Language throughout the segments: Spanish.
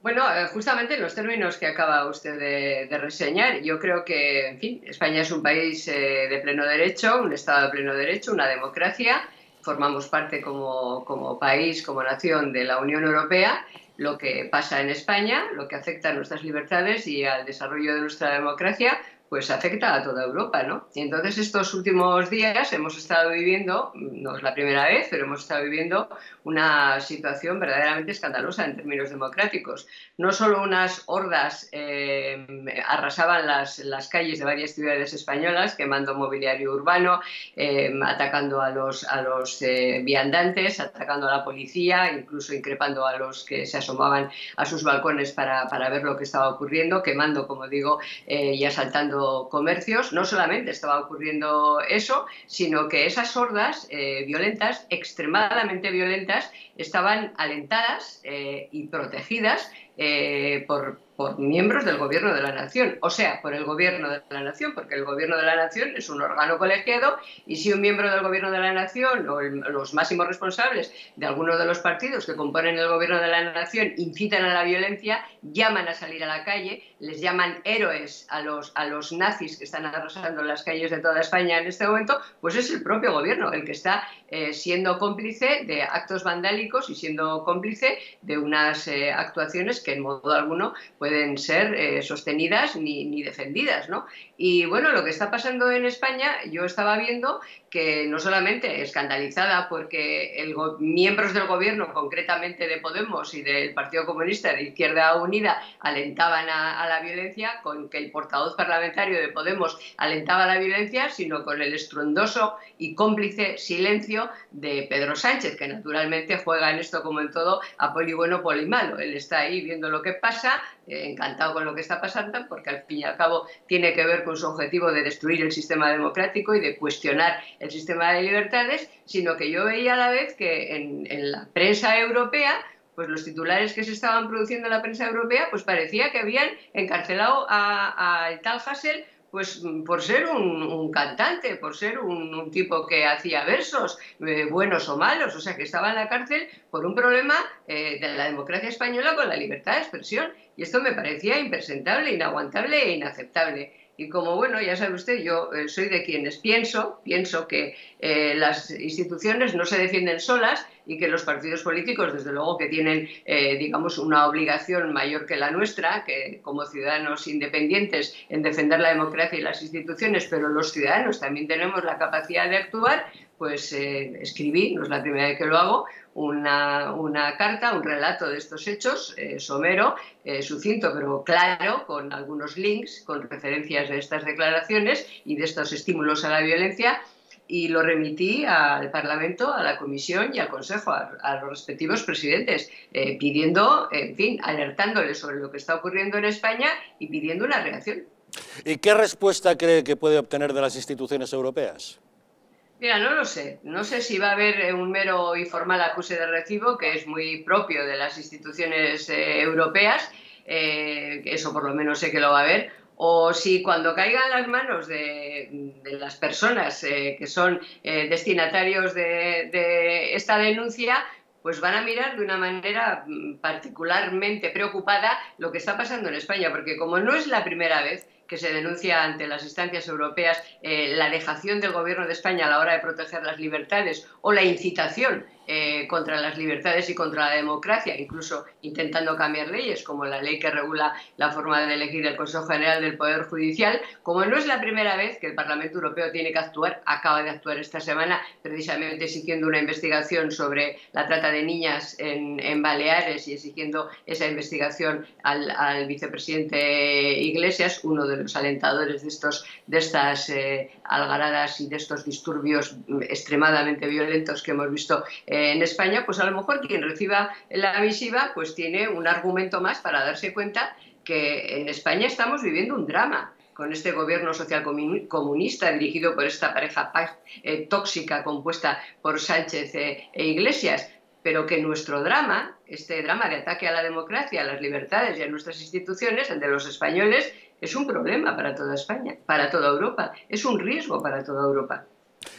Bueno, justamente en los términos que acaba usted de reseñar, yo creo que, en fin, España es un país de pleno derecho, un Estado de pleno derecho, una democracia. Formamos parte como país, como nación de la Unión Europea. Lo que pasa en España, lo que afecta a nuestras libertades y al desarrollo de nuestra democracia, pues afecta a toda Europa, ¿no? Y entonces estos últimos días hemos estado viviendo, no es la primera vez, pero hemos estado viviendo una situación verdaderamente escandalosa en términos democráticos. No solo unas hordas arrasaban las calles de varias ciudades españolas, quemando mobiliario urbano, atacando a los viandantes, atacando a la policía, incluso increpando a los que se asomaban a sus balcones para ver lo que estaba ocurriendo, quemando, como digo, y asaltando comercios. No solamente estaba ocurriendo eso, sino que esas hordas violentas, extremadamente violentas, estaban alentadas y protegidas por miembros del Gobierno de la Nación, o sea, por el Gobierno de la Nación, porque el Gobierno de la Nación es un órgano colegiado y si un miembro del Gobierno de la Nación o los máximos responsables de alguno de los partidos que componen el Gobierno de la Nación incitan a la violencia, llaman a salir a la calle, les llaman héroes a los nazis que están arrasando las calles de toda España en este momento, pues es el propio Gobierno el que está siendo cómplice de actos vandálicos y siendo cómplice de unas actuaciones que en modo alguno pueden ser sostenidas ni defendidas, ¿no? Y bueno, lo que está pasando en España, yo estaba viendo que no solamente escandalizada porque miembros del gobierno, concretamente de Podemos y del Partido Comunista de Izquierda Unida, alentaban a la violencia, con que el portavoz parlamentario de Podemos alentaba la violencia, sino con el estruendoso y cómplice silencio de Pedro Sánchez, que naturalmente juega en esto como en todo a poli bueno, poli malo. Él está ahí viendo lo que pasa, encantado con lo que está pasando, porque al fin y al cabo tiene que ver con su objetivo de destruir el sistema democrático y de cuestionar el sistema de libertades, sino que yo veía a la vez que en la prensa europea, pues los titulares que se estaban produciendo en la prensa europea, pues parecía que habían encarcelado al tal Hasél pues por ser un cantante, por ser un tipo que hacía versos, buenos o malos, o sea, que estaba en la cárcel por un problema de la democracia española con la libertad de expresión. Y esto me parecía impresentable, inaguantable e inaceptable. Y como, bueno, ya sabe usted, yo soy de quienes pienso que las instituciones no se defienden solas y que los partidos políticos, desde luego, que tienen, digamos, una obligación mayor que la nuestra, que como ciudadanos independientes en defender la democracia y las instituciones, pero los ciudadanos también tenemos la capacidad de actuar, pues escribí, no es la primera vez que lo hago, una carta, un relato de estos hechos, somero, sucinto pero claro, con algunos links, con referencias de estas declaraciones y de estos estímulos a la violencia, y lo remití al Parlamento, a la Comisión y al Consejo, a los respectivos presidentes, pidiendo, en fin, alertándoles sobre lo que está ocurriendo en España y pidiendo una reacción. ¿Y qué respuesta cree que puede obtener de las instituciones europeas? Mira, no lo sé. No sé si va a haber un mero y formal acuse de recibo, que es muy propio de las instituciones europeas, eso por lo menos sé que lo va a haber, o si cuando caiga en las manos de las personas que son destinatarios de esta denuncia, pues van a mirar de una manera particularmente preocupada lo que está pasando en España, porque como no es la primera vez que se denuncia ante las instancias europeas la dejación del Gobierno de España a la hora de proteger las libertades o la incitación contra las libertades y contra la democracia, incluso intentando cambiar leyes, como la ley que regula la forma de elegir el Consejo General del Poder Judicial. Como no es la primera vez que el Parlamento Europeo tiene que actuar, acaba de actuar esta semana precisamente exigiendo una investigación sobre la trata de niñas en Baleares y exigiendo esa investigación al vicepresidente Iglesias, uno de los alentadores de estas algaradas y de estos disturbios extremadamente violentos que hemos visto en España, pues a lo mejor quien reciba la misiva pues tiene un argumento más para darse cuenta que en España estamos viviendo un drama con este gobierno social comunista dirigido por esta pareja tóxica compuesta por Sánchez e Iglesias, pero que nuestro drama, este drama de ataque a la democracia, a las libertades y a nuestras instituciones, el de los españoles, es un problema para toda España, para toda Europa, es un riesgo para toda Europa.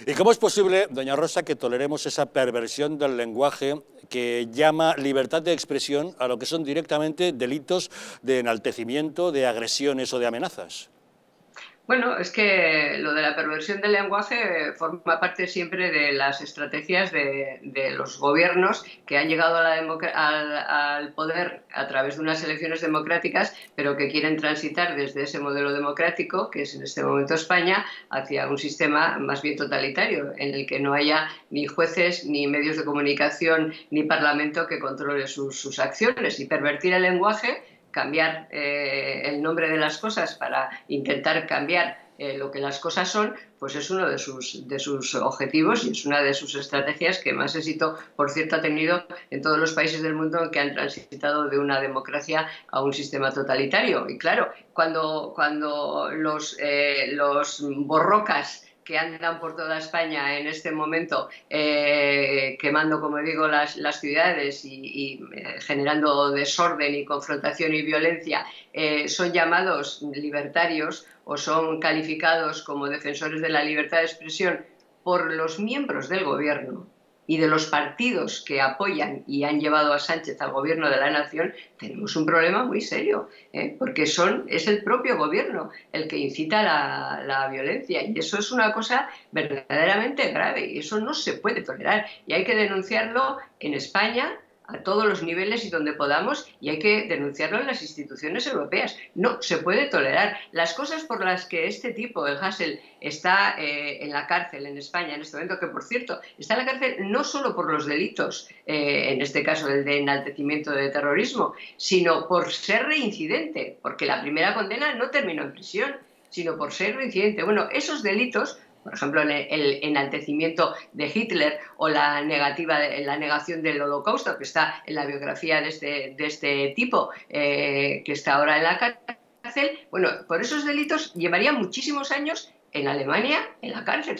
¿Y cómo es posible, doña Rosa, que toleremos esa perversión del lenguaje que llama libertad de expresión a lo que son directamente delitos de enaltecimiento, de agresiones o de amenazas? Bueno, es que lo de la perversión del lenguaje forma parte siempre de las estrategias de los gobiernos que han llegado a al poder a través de unas elecciones democráticas, pero que quieren transitar desde ese modelo democrático, que es en este momento España, hacia un sistema más bien totalitario, en el que no haya ni jueces, ni medios de comunicación, ni parlamento que controle sus acciones. Y pervertir el lenguaje, cambiar el nombre de las cosas para intentar cambiar lo que las cosas son, pues es uno de sus objetivos y es una de sus estrategias que más éxito, por cierto, ha tenido en todos los países del mundo que han transitado de una democracia a un sistema totalitario. Y claro, cuando los borrocas que andan por toda España en este momento quemando, como digo, las ciudades y generando desorden y confrontación y violencia, son llamados libertarios o son calificados como defensores de la libertad de expresión por los miembros del gobierno y de los partidos que apoyan y han llevado a Sánchez al gobierno de la nación, tenemos un problema muy serio, porque es el propio gobierno el que incita la violencia, y eso es una cosa verdaderamente grave y eso no se puede tolerar y hay que denunciarlo en España a todos los niveles y donde podamos, y hay que denunciarlo en las instituciones europeas. No se puede tolerar. Las cosas por las que este tipo, el Hasél, está en la cárcel en España en este momento, que por cierto está en la cárcel no solo por los delitos, en este caso el de enaltecimiento de terrorismo, sino por ser reincidente, porque la primera condena no terminó en prisión, sino por ser reincidente. Bueno, esos delitos, por ejemplo, el enaltecimiento de Hitler o la negación del Holocausto, que está en la biografía de este tipo, que está ahora en la cárcel. Bueno, por esos delitos llevaría muchísimos años en Alemania, en la cárcel,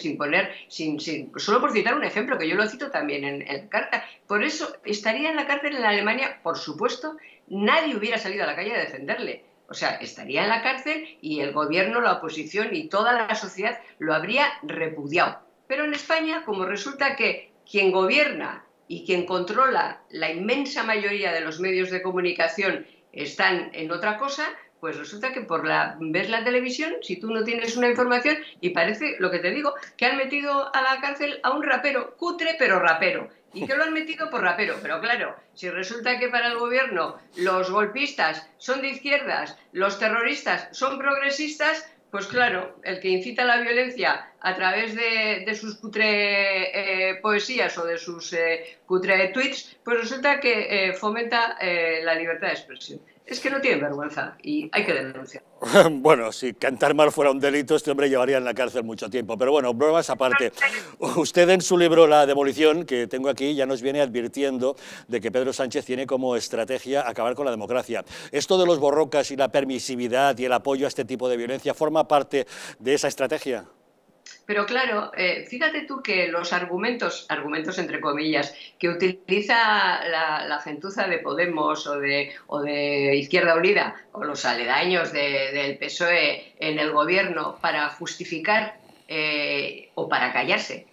solo por citar un ejemplo, que yo lo cito también en la carta. Por eso estaría en la cárcel en Alemania, por supuesto, nadie hubiera salido a la calle a defenderle. O sea, estaría en la cárcel y el gobierno, la oposición y toda la sociedad lo habría repudiado. Pero en España, como resulta que quien gobierna y quien controla la inmensa mayoría de los medios de comunicación están en otra cosa, pues resulta que ves la televisión, si tú no tienes una información, y parece, lo que te digo, que han metido a la cárcel a un rapero, cutre pero rapero. ¿Y que lo han metido por rapero? Pero claro, si resulta que para el gobierno los golpistas son de izquierdas, los terroristas son progresistas, pues claro, el que incita a la violencia a través de sus cutre poesías o de sus cutre tweets, pues resulta que fomenta la libertad de expresión. Es que no tienen vergüenza y hay que denunciar. Bueno, si cantar mal fuera un delito, este hombre llevaría en la cárcel mucho tiempo. Pero bueno, bromas aparte. Usted en su libro La demolición, que tengo aquí, ya nos viene advirtiendo de que Pedro Sánchez tiene como estrategia acabar con la democracia. ¿Esto de los borrocas y la permisividad y el apoyo a este tipo de violencia forma parte de esa estrategia? Pero claro, fíjate tú que los argumentos entre comillas, que utiliza la gentuza de Podemos o de Izquierda Unida o los aledaños del PSOE en el gobierno para justificar o para callarse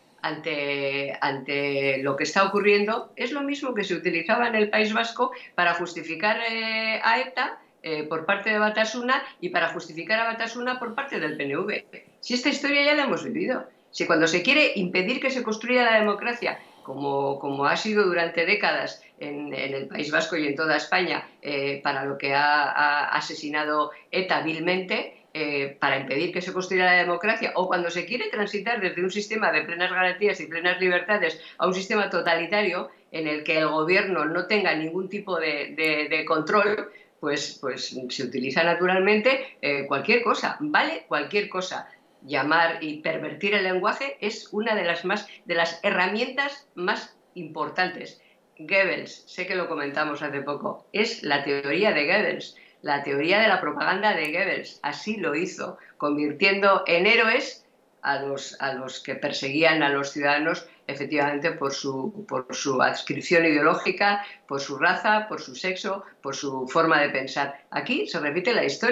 ante lo que está ocurriendo, es lo mismo que se utilizaba en el País Vasco para justificar a ETA por parte de Batasuna y para justificar a Batasuna por parte del PNV. Si esta historia ya la hemos vivido, si cuando se quiere impedir que se construya la democracia, como ha sido durante décadas en el País Vasco y en toda España, para lo que ha asesinado ETA vilmente, para impedir que se construya la democracia, o cuando se quiere transitar desde un sistema de plenas garantías y plenas libertades a un sistema totalitario en el que el gobierno no tenga ningún tipo de control, pues se utiliza naturalmente cualquier cosa, vale cualquier cosa. Llamar y pervertir el lenguaje es una de las herramientas más importantes. Goebbels, sé que lo comentamos hace poco, es la teoría de Goebbels, la teoría de la propaganda de Goebbels. Así lo hizo, convirtiendo en héroes a los que perseguían a los ciudadanos, efectivamente por su adscripción ideológica, por su raza, por su sexo, por su forma de pensar. Aquí se repite la historia.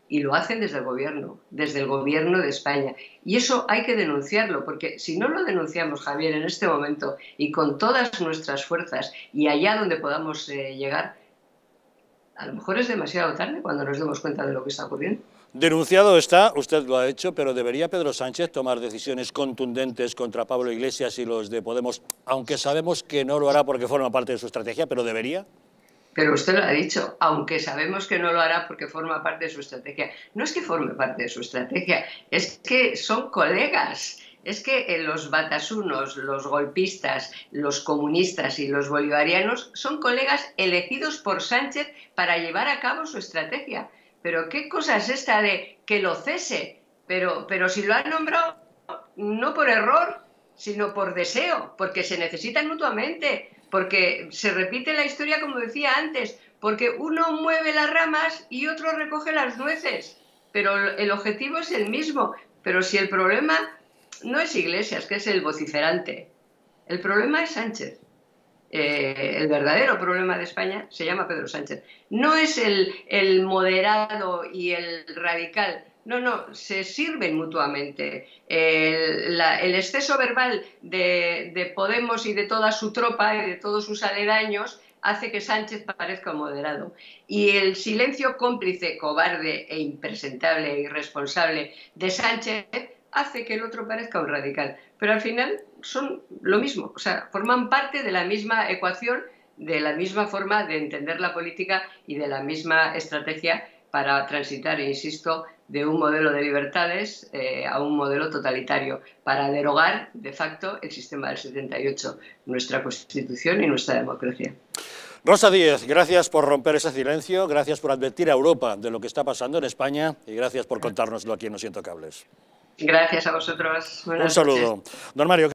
Y lo hacen desde el gobierno de España. Y eso hay que denunciarlo, porque si no lo denunciamos, Javier, en este momento y con todas nuestras fuerzas y allá donde podamos llegar, a lo mejor es demasiado tarde cuando nos demos cuenta de lo que está ocurriendo. Denunciado está, usted lo ha hecho, pero ¿debería Pedro Sánchez tomar decisiones contundentes contra Pablo Iglesias y los de Podemos, aunque sabemos que no lo hará porque forma parte de su estrategia, pero debería? Pero usted lo ha dicho, aunque sabemos que no lo hará porque forma parte de su estrategia. No es que forme parte de su estrategia, es que son colegas. Es que los batasunos, los golpistas, los comunistas y los bolivarianos son colegas elegidos por Sánchez para llevar a cabo su estrategia. Pero ¿qué cosa es esta de que lo cese? Pero si lo ha nombrado no por error, sino por deseo, porque se necesitan mutuamente, porque se repite la historia como decía antes, porque uno mueve las ramas y otro recoge las nueces, pero el objetivo es el mismo. Pero si el problema no es Iglesias, que es el vociferante, el problema es Sánchez. El verdadero problema de España se llama Pedro Sánchez. No es el moderado y el radical. No, se sirven mutuamente. El exceso verbal de Podemos y de toda su tropa y de todos sus aledaños hace que Sánchez parezca moderado. Y el silencio cómplice, cobarde e impresentable e irresponsable de Sánchez hace que el otro parezca un radical. Pero al final son lo mismo, o sea, forman parte de la misma ecuación, de la misma forma de entender la política y de la misma estrategia para transitar, insisto, de un modelo de libertades a un modelo totalitario, para derogar de facto el sistema del 78, nuestra Constitución y nuestra democracia. Rosa Díez, gracias por romper ese silencio, gracias por advertir a Europa de lo que está pasando en España y gracias por contárnoslo aquí en Los Intocables. Gracias a vosotros. Un saludo. Don Mario.